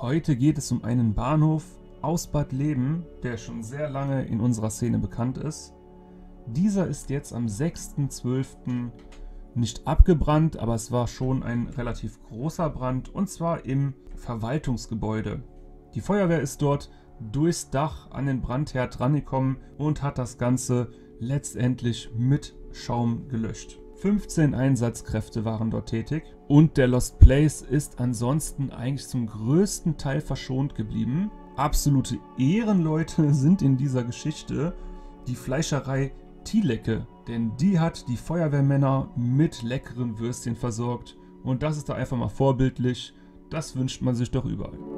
Heute geht es um einen Bahnhof aus Bad Leben, der schon sehr lange in unserer Szene bekannt ist. Dieser ist jetzt am 6.12. nicht abgebrannt, aber es war schon ein relativ großer Brand, und zwar im Verwaltungsgebäude. Die Feuerwehr ist dort durchs Dach an den Brandherd rangekommen und hat das Ganze letztendlich mit Schaum gelöscht. 15 Einsatzkräfte waren dort tätig und der Lost Place ist ansonsten eigentlich zum größten Teil verschont geblieben. Absolute Ehrenleute sind in dieser Geschichte die Fleischerei Thielecke, denn die hat die Feuerwehrmänner mit leckeren Würstchen versorgt und das ist da einfach mal vorbildlich. Das wünscht man sich doch überall.